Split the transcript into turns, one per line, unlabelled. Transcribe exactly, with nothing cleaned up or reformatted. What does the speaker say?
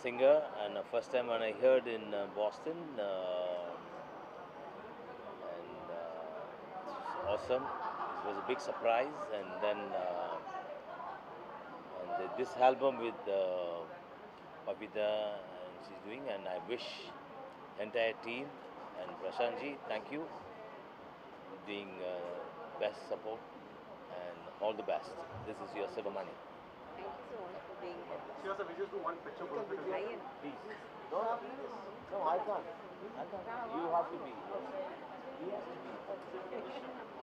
singer, and uh, first time when I heard in uh, Boston, uh, and uh, it's awesome. It was a big surprise, and then uh, and the, this album with uh, Babita, and she's doing, and I wish entire team and Prashantji, thank you, being uh, best support, and all the best. This is your Subramani.
Thank you so much for being here.
Sure, sir, we just do one picture for the video.
Ryan.
Please. No, no, I can't. I can't. You have to be. He has to be.